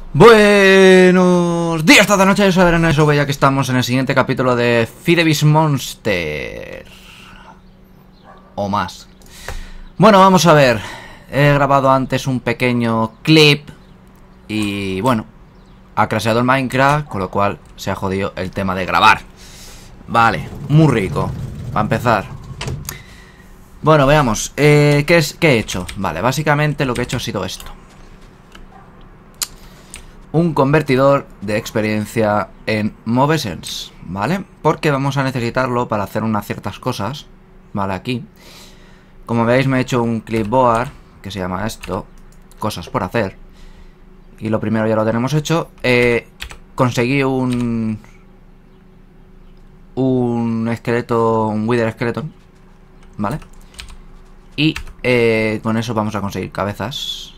Buenos días, tarde, noche, soy Adrián SW, ya que estamos en el siguiente capítulo de Feed the Beast Monster. O más. Bueno, vamos a ver. He grabado antes un pequeño clip. Y bueno, ha crasheado el Minecraft, con lo cual se ha jodido el tema de grabar. Vale, muy rico. Para empezar. Bueno, veamos. ¿Qué he hecho? Vale, básicamente lo que he hecho ha sido esto. Un convertidor de experiencia en MoveSense, ¿vale? Porque vamos a necesitarlo para hacer unas ciertas cosas, ¿vale? Aquí. Como veis, me he hecho un clipboard, que se llama esto, cosas por hacer. Y lo primero ya lo tenemos hecho. Conseguí un esqueleto, un Wither Skeleton, ¿vale? Y con eso vamos a conseguir cabezas,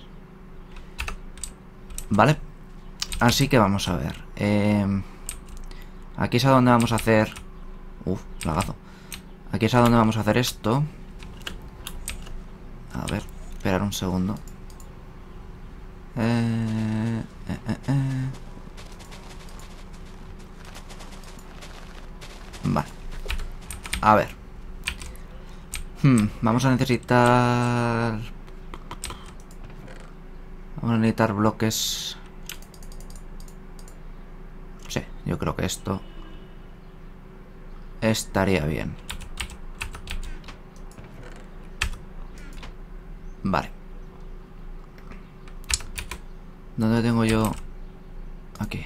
¿vale? Así que vamos a ver. Aquí es a donde vamos a hacer... lagazo. Aquí es a donde vamos a hacer esto. A ver, esperar un segundo. Vale. A ver. Vamos a necesitar... Vamos a necesitar bloques... Sí, yo creo que esto estaría bien. Vale. ¿Dónde tengo yo? Aquí.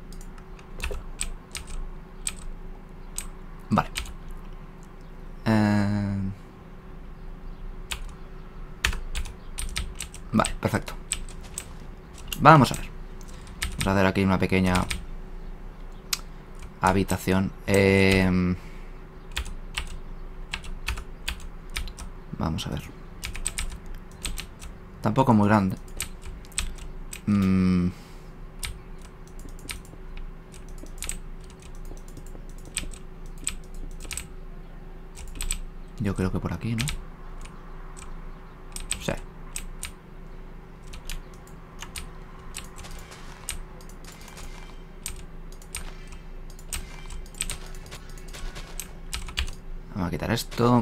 Vale. Vale, perfecto. Vamos a ver. Vamos a hacer aquí una pequeña habitación. Vamos a ver. Tampoco muy grande. Yo creo que por aquí, ¿no? Sí. Vamos a quitar esto.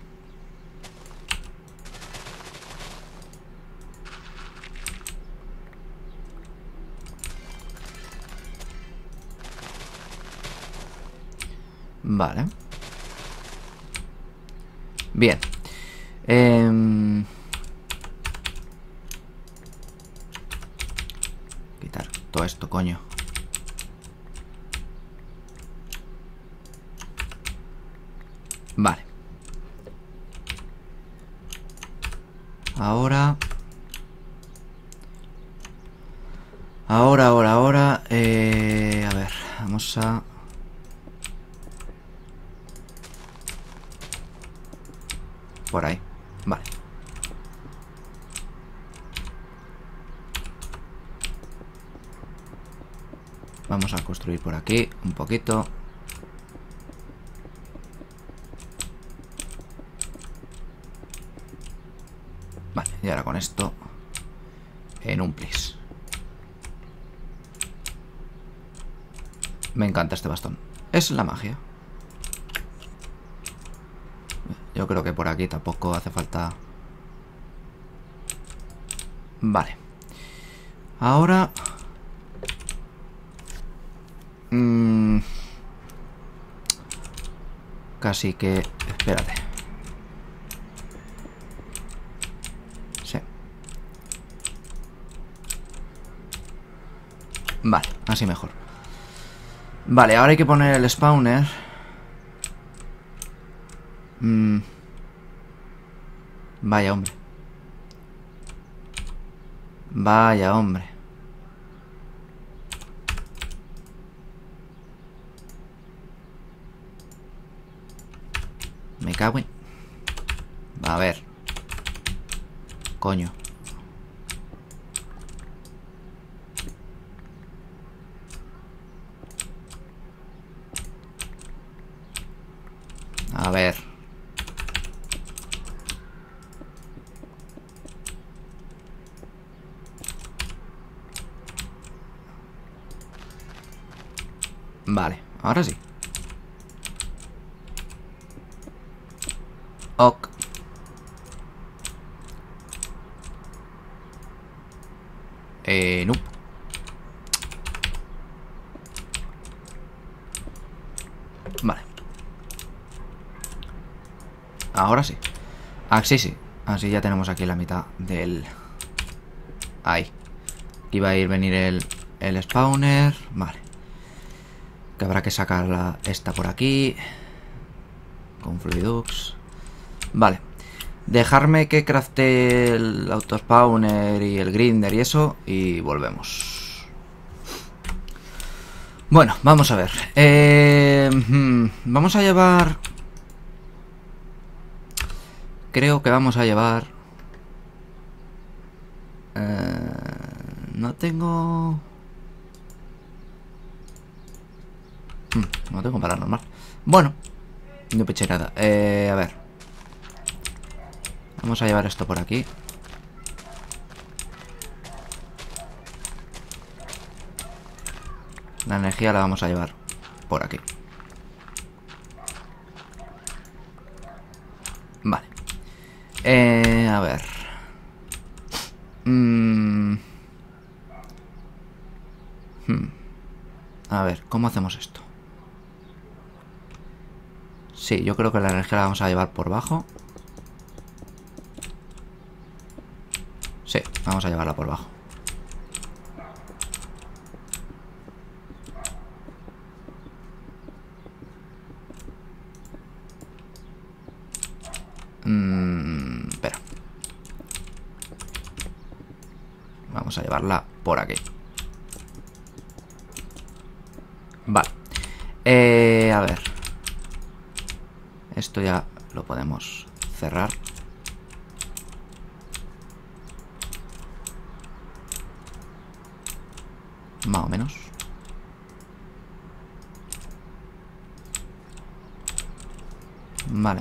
Vale. Bien. Quitar todo esto, coño. Vale. Ahora. A ver, vamos a... Por ahí. Vale. Vamos a construir por aquí un poquito. Vale, y ahora con esto en un plis. Me encanta este bastón. Es la magia. Yo creo que por aquí tampoco hace falta. Vale. Ahora... Casi que... Espérate. Sí. Vale, así mejor. Vale, ahora hay que poner el spawner. Vaya hombre. Vaya hombre. Me cago en... A ver. Coño. A ver. Vale, ahora sí. Ok. No. Vale. Ahora sí. Así sí. Así ya tenemos aquí la mitad del... Ahí. Aquí va a ir venir el spawner. Vale. Que habrá que sacar esta por aquí. Con Fluidux. Vale. Dejarme que crafte el autospawner y el grinder y eso. Y volvemos. Bueno, vamos a ver. Vamos a llevar... Creo que vamos a llevar... no tengo... no tengo paranormal. Bueno, no peché nada. A ver. Vamos a llevar esto por aquí. La energía la vamos a llevar por aquí. Vale. A ver. A ver, ¿cómo hacemos esto? Sí, yo creo que la energía la vamos a llevar por bajo. Sí, vamos a llevarla por bajo. Espera. Vamos a llevarla por aquí. Vale. A ver. Esto ya lo podemos cerrar. Más o menos. Vale.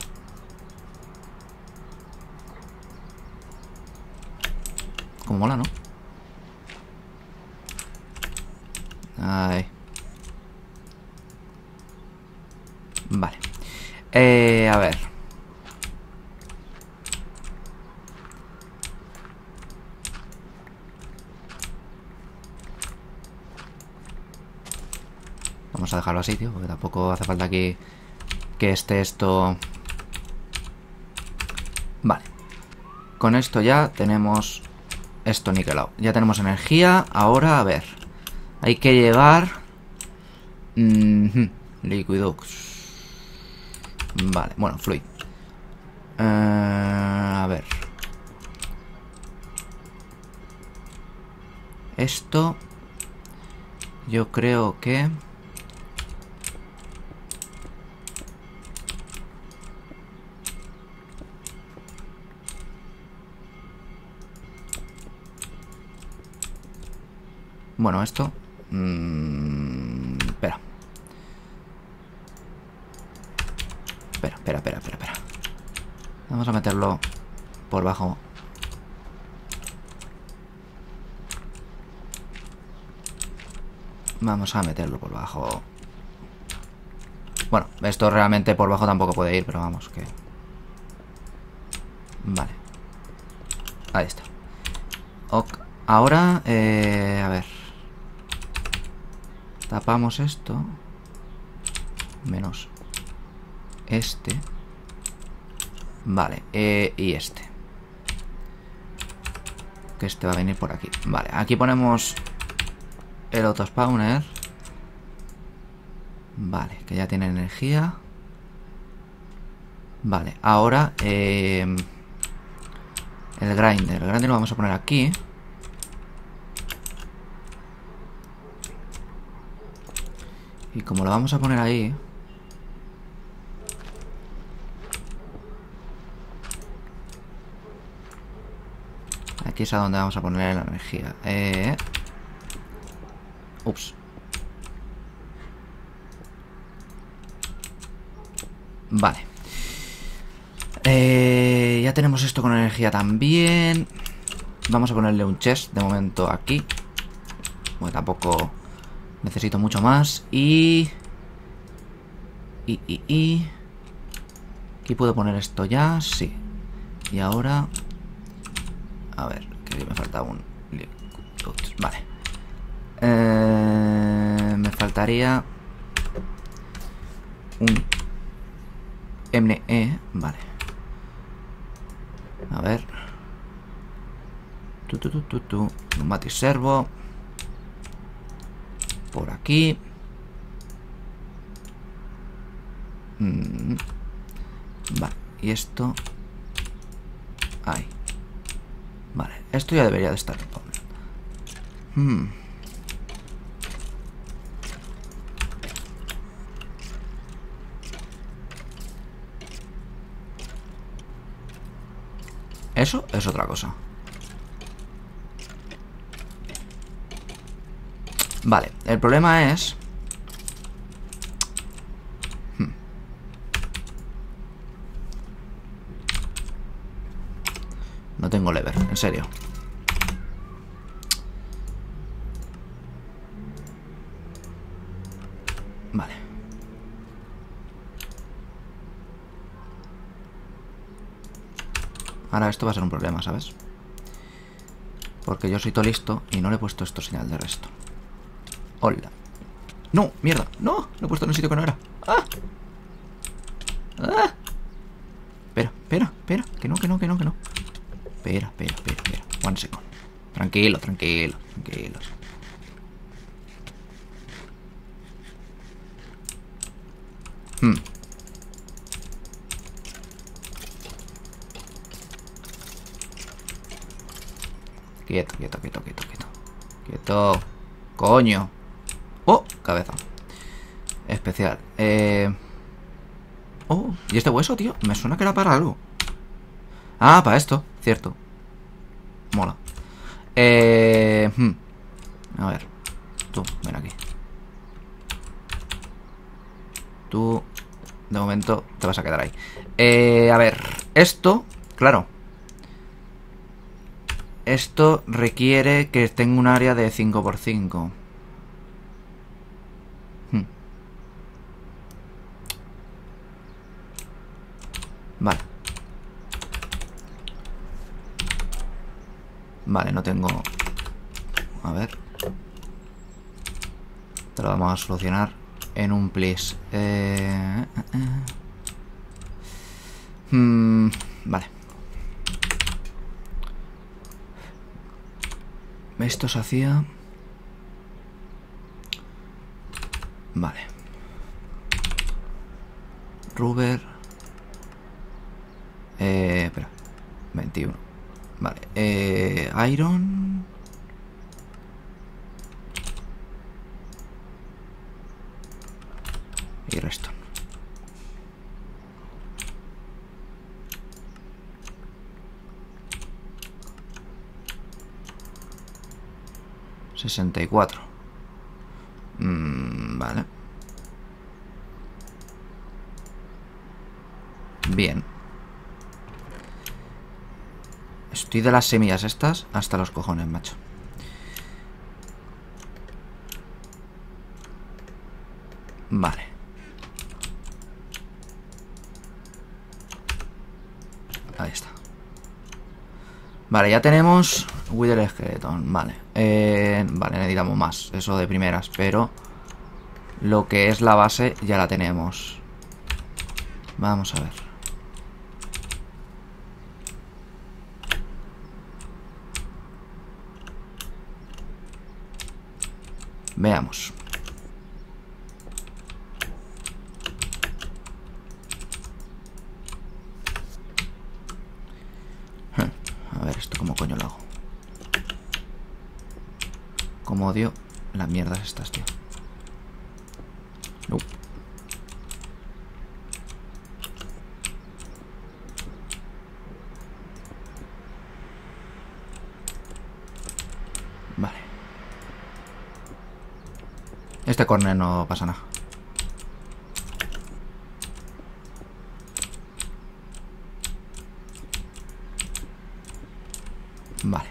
Como mola, ¿no? Ay. Vale. A ver. Vamos a dejarlo así, tío, porque tampoco hace falta que esté esto... Vale. Con esto ya tenemos esto niquelado. Ya tenemos energía. Ahora, a ver. Hay que llevar... Liquidux. Vale, bueno, fluid. A ver. Esto... Yo creo que... Bueno, esto... espera. Espera. Vamos a meterlo por bajo. Vamos a meterlo por bajo. Bueno, esto realmente por bajo tampoco puede ir, pero vamos, que... Vale. Ahí está. Ok. Ahora, a ver. Tapamos esto. Menos este. Vale, y este. Que este va a venir por aquí. Vale, aquí ponemos el autospawner. Vale, que ya tiene energía. Vale, ahora el grinder. El grinder lo vamos a poner aquí. Y como lo vamos a poner ahí... Aquí es a donde vamos a poner la energía. Ups. Vale. Ya tenemos esto con energía también. Vamos a ponerle un chest de momento aquí. Bueno, tampoco necesito mucho más. Y... Aquí puedo poner esto ya, sí. Y ahora... A ver, que me falta un... Vale. Me faltaría... un... ME, vale. A ver. Pneumatic servo. Por aquí. Vale, y esto... Ahí. Vale, esto ya debería de estar. Eso es otra cosa. Vale, el problema es... No tengo lever, en serio. Vale. Ahora esto va a ser un problema, ¿sabes? Porque yo soy todo listo y no le he puesto esto señal de resto. Hola. No, mierda. No, lo he puesto en un sitio que no era. ¡Ah! ¡Ah! Espera. Que no. Espera. One second. Tranquilos. Quieto. Coño. Oh, cabeza. Especial. Oh, ¿y este hueso, tío? Me suena que era para algo. Ah, para esto, cierto. Mola. A ver. Tú, ven aquí. Tú, de momento, te vas a quedar ahí. A ver, esto, claro. Esto requiere que tenga un área de 5×5. Vale. Vale, no tengo... A ver. Te lo vamos a solucionar en un please. Vale. Esto se hacía... Vale. Rubber. Espera. 21. Vale. Iron. Y resto. $64. Vale. Bien. Estoy de las semillas estas hasta los cojones, macho. Vale. Ahí está. Vale, ya tenemos Wither Skeleton. Vale. Vale, necesitamos más. Eso de primeras, pero lo que es la base ya la tenemos. Vamos a ver. Veamos. A ver, ¿esto cómo coño lo hago? Como odio las mierdas estas, tío. No. Vale. Este corner no pasa nada. Vale.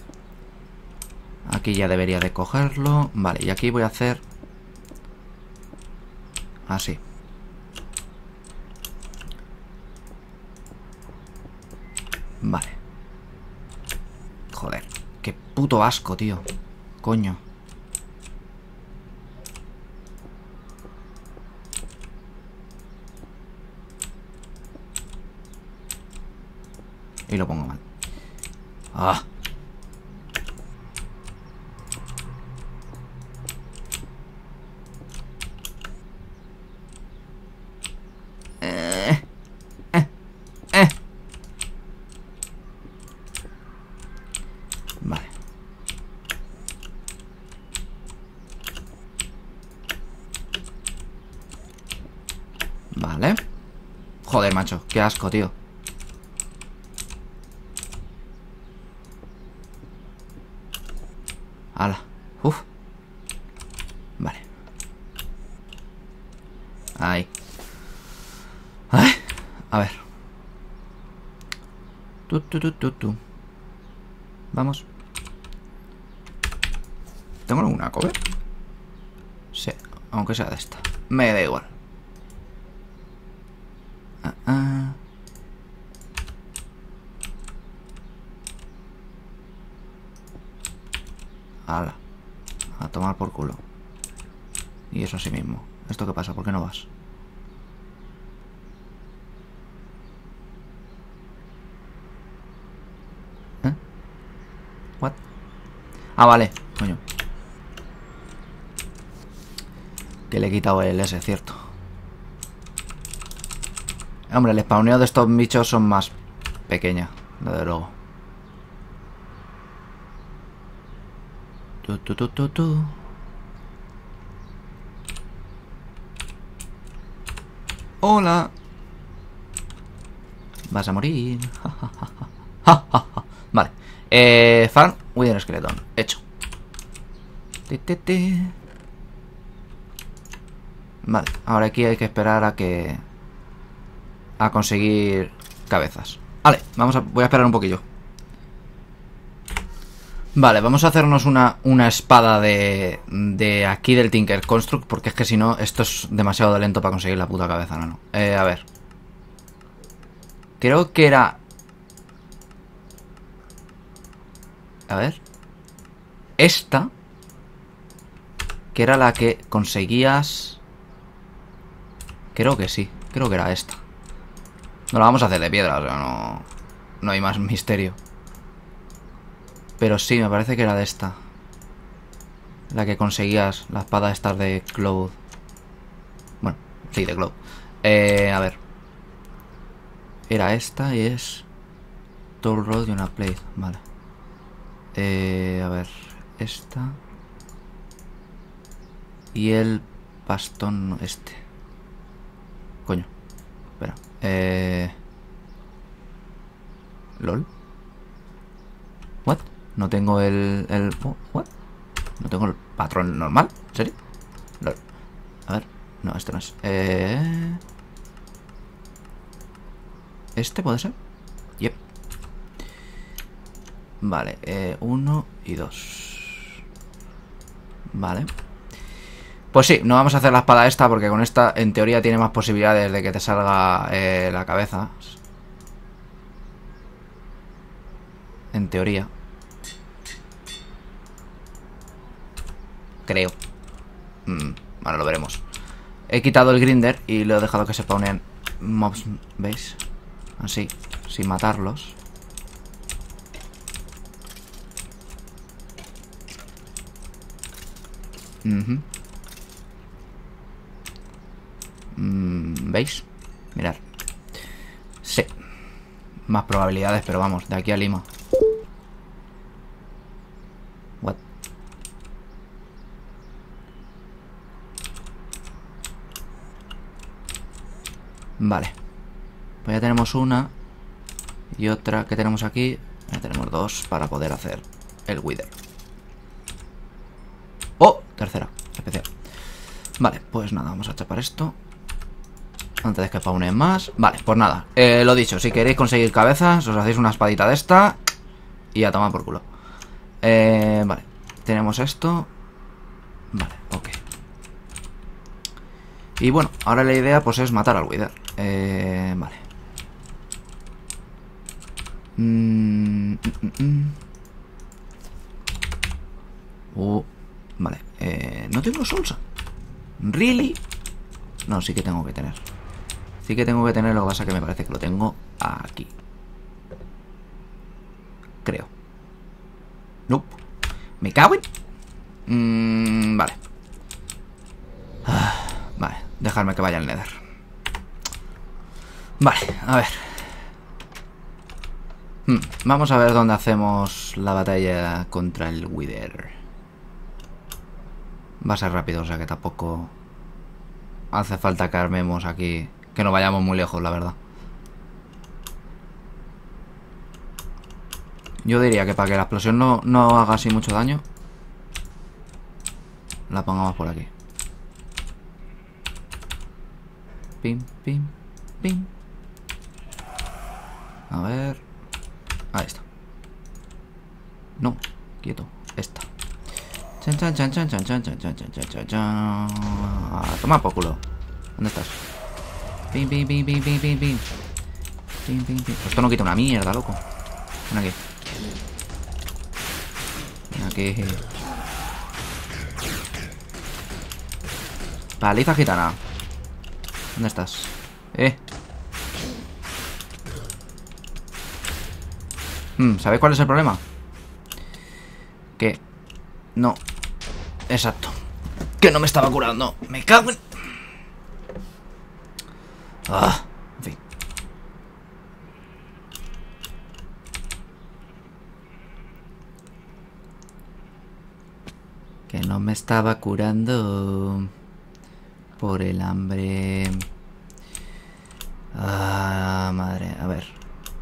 Aquí ya debería de cogerlo. Vale, y aquí voy a hacer... así. Qué puto asco, tío. Coño. Y lo pongo mal. Ah. Vale. Vale. Joder, macho. Qué asco, tío. Hala. Uf. Vale. Ahí. Ay. A ver. Tú. Vamos. ¿Tengo alguna cover? Sí, aunque sea de esta. Me da igual. Hala. A tomar por culo. Y eso sí mismo. ¿Esto qué pasa? ¿Por qué no vas? ¿Eh? ¿What? Ah, vale. Coño. Que le he quitado el S, cierto. Hombre, el spawneo de estos bichos son más pequeñas, desde luego. Tú. Hola. Vas a morir. Vale. Farm Wither Skeleton. Hecho. Vale. Ahora aquí hay que esperar a que... a conseguir cabezas. Vale. Voy a esperar un poquillo. Vale, vamos a hacernos una espada de aquí del Tinker Construct, porque es que si no, esto es demasiado lento para conseguir la puta cabeza, no. A ver. Creo que era... A ver. Esta. Que era la que conseguías... Creo que sí, creo que era esta. No la vamos a hacer de piedra, o sea, no hay más misterio. Pero sí, me parece que era de esta. La que conseguías, la espada esta de Cloud. Bueno, sí, de Cloud. A ver. Era esta y es... Toll Rod y una Plate, vale. A ver, esta. Y el bastón este. Coño, espera. ¿Lol? ¿What? No tengo ¿what? No tengo el patrón normal. ¿En serio? Lol. A ver. No, este no es. ¿Este puede ser? Yep. Vale, 1 y 2. Vale. Pues sí, no vamos a hacer la espada esta, porque con esta en teoría tiene más posibilidades de que te salga la cabeza. En teoría. Creo. Bueno, lo veremos. He quitado el grinder y lo he dejado que se spawnen mobs, ¿veis? Así, sin matarlos. ¿Veis? Mirad. Sí. Más probabilidades, pero vamos, de aquí a Lima. What? Vale. Pues ya tenemos una. Y otra que tenemos aquí. Ya tenemos dos para poder hacer el Wither. ¡Oh! Tercera, especial. Vale, pues nada, vamos a chapar esto antes de que spawnen más. Vale, pues nada, lo dicho, si queréis conseguir cabezas, os hacéis una espadita de esta y a tomar por culo. Vale, tenemos esto. Vale, ok. Y bueno, ahora la idea pues es matar al Wither. Vale. Vale. No tengo Soulsand. ¿Really? No, sí que tengo que tener. Sí que tengo que tener, lo que pasa que me parece que lo tengo aquí. Creo. No. ¿Me cago en? Vale. Vale, dejarme que vaya al Nether. Vale, a ver. Vamos a ver dónde hacemos la batalla contra el Wither. Va a ser rápido, o sea que tampoco hace falta que armemos aquí, que no vayamos muy lejos, la verdad. Yo diría que para que la explosión no haga así mucho daño, la pongamos por aquí. Pim, pim, pim. A ver. Ahí está. No, quieto. Esta. Chan, chan, chan, chan, chan, chan, chan, chan, chan, chan, chan. Toma por culo. ¿Dónde estás? Pim, pim, pim, pim, pim, pim, pim. Pim, pim, pim. Esto no quita una mierda, loco. Ven aquí. Ven aquí. Paliza gitana. ¿Dónde estás? ¿Sabéis cuál es el problema? Que no. Exacto. Que no me estaba curando. Me cago en... En fin. Que no me estaba curando por el hambre. Madre, a ver.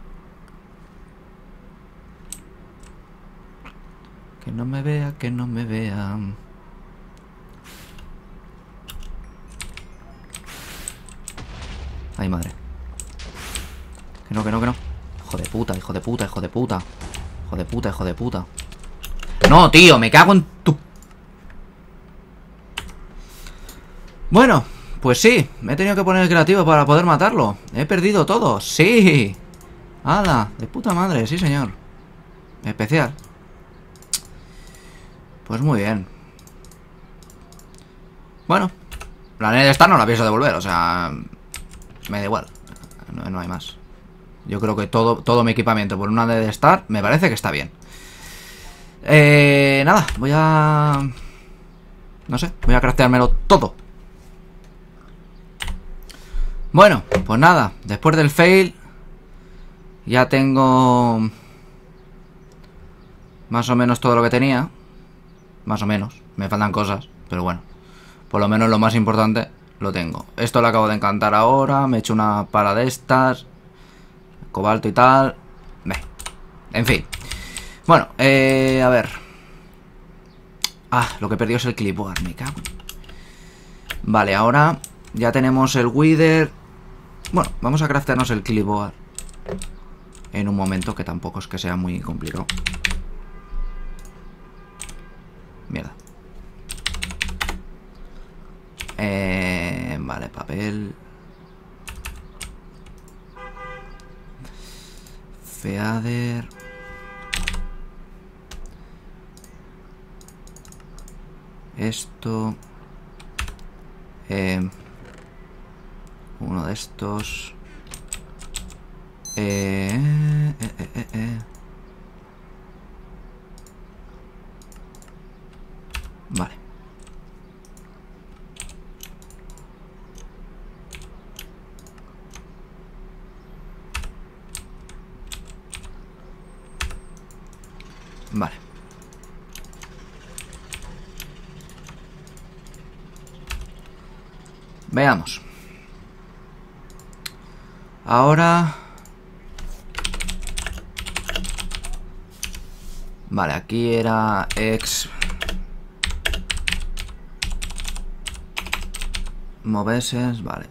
Que no me vea, que no me vea. Ay, madre. Que no, que no, que no. Hijo de puta, hijo de puta, hijo de puta. Hijo de puta, hijo de puta. No, tío, me cago en tu... Bueno, pues sí, me he tenido que poner creativo para poder matarlo. He perdido todo, sí. ¡Hala! De puta madre, sí señor. Especial. Pues muy bien. Bueno, la Nether Star no la pienso devolver, o sea... Me da igual, no hay más. Yo creo que todo mi equipamiento por una Nether Star me parece que está bien. Nada, voy a... No sé, voy a crafteármelo todo. Bueno, pues nada, después del fail ya tengo más o menos todo lo que tenía. Más o menos, me faltan cosas, pero bueno, por lo menos lo más importante lo tengo. Esto lo acabo de encantar ahora, me he hecho una pala de estas, cobalto y tal. En fin. Bueno, a ver. Lo que he perdido es el clipboard, me cago. Vale, ahora ya tenemos el Wither. Bueno, vamos a craftearnos el clipboard en un momento, que tampoco es que sea muy complicado. Mierda. Vale, papel. Feather. Esto. Uno de estos. Vale. Vale. Veamos. Ahora... Vale, aquí era ex... Moveses, vale.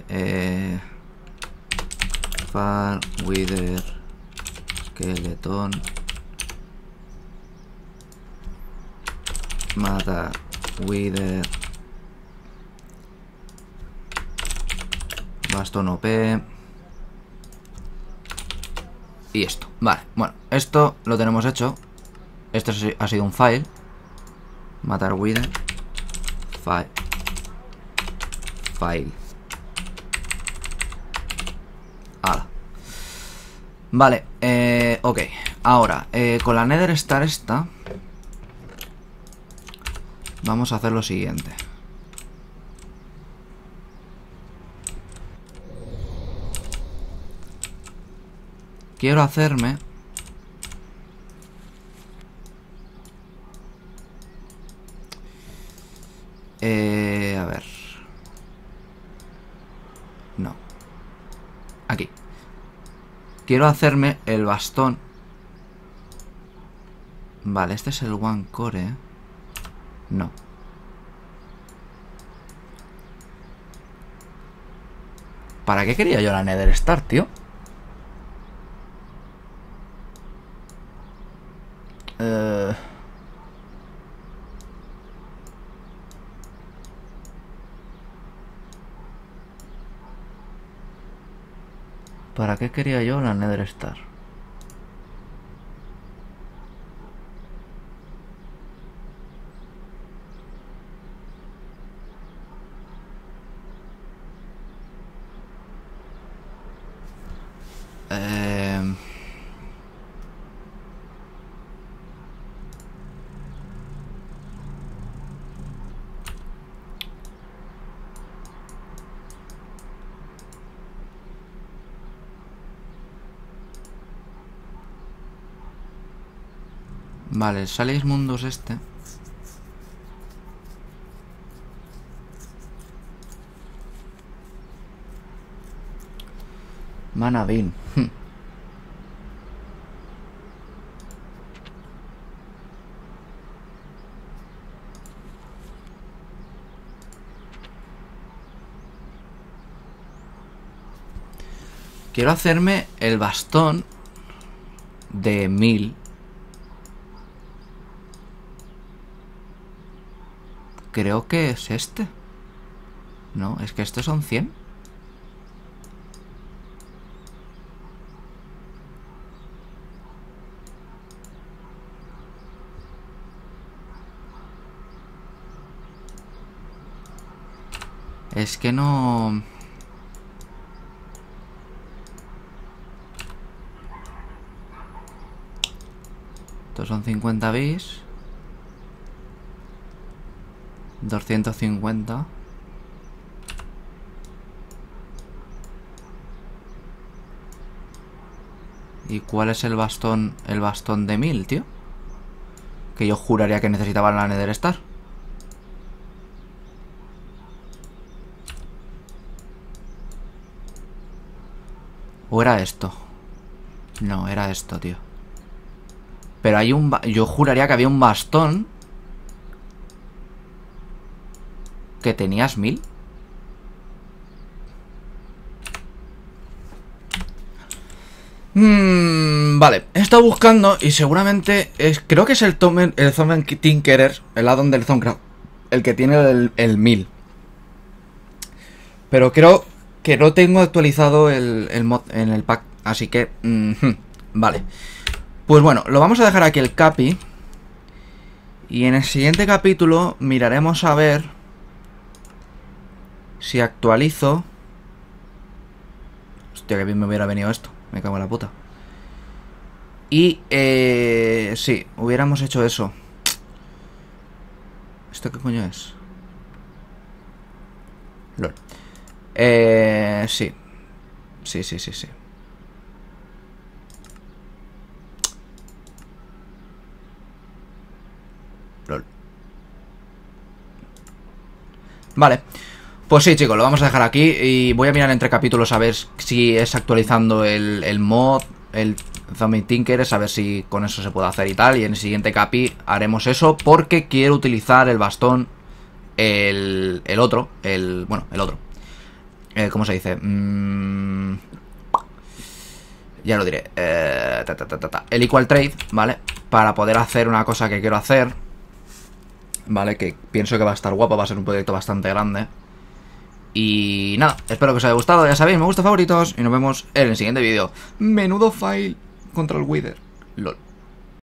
Far, Wither, Skeleton, Mata, Wither, Bastón OP. Y esto, vale, bueno, esto lo tenemos hecho. Esto ha sido un file. Matar Wither. File. Hala. Vale, ok. Ahora, con la Nether Star esta vamos a hacer lo siguiente. Quiero hacerme a ver. No. Aquí. Quiero hacerme el bastón. Vale, este es el One Core, ¿eh? No. ¿Para qué quería yo la Nether Star, tío? ¿Para qué quería yo la Nether Star? Vale, el Salix Mundus este. Mana Bean. Quiero hacerme el bastón de 1000. Creo que es este. No, es que estos son 100. Es que no... Estos son 50 bis. 250. ¿Y cuál es el bastón? El bastón de 1000, tío. Que yo juraría que necesitaba la Nether Star. ¿O era esto? No, era esto, tío. Pero hay un... Yo juraría que había un bastón que tenías 1000. Vale, he estado buscando y seguramente creo que es el Zombie Tinkerer, el addon del Zonecraft, el que tiene el 1000. Pero creo que no tengo actualizado el mod en el pack, así que... vale. Pues bueno, lo vamos a dejar aquí el capi. Y en el siguiente capítulo miraremos a ver si actualizo... Hostia, que bien me hubiera venido esto. Me cago en la puta. Y, sí, hubiéramos hecho eso. ¿Esto qué coño es? LOL. Sí. Sí. LOL. Vale. Pues sí, chicos, lo vamos a dejar aquí. Y voy a mirar entre capítulos a ver si es actualizando el mod, el Zombie Tinker, a ver si con eso se puede hacer y tal. Y en el siguiente capi haremos eso porque quiero utilizar el bastón, el otro, bueno, el otro. ¿Cómo se dice? Ya lo diré. El Equal Trade, ¿vale? Para poder hacer una cosa que quiero hacer, ¿vale? Que pienso que va a estar guapo, va a ser un proyecto bastante grande. Y nada, espero que os haya gustado, ya sabéis, me gusta, favoritos, y nos vemos en el siguiente vídeo. Menudo fail contra el Wither. LOL.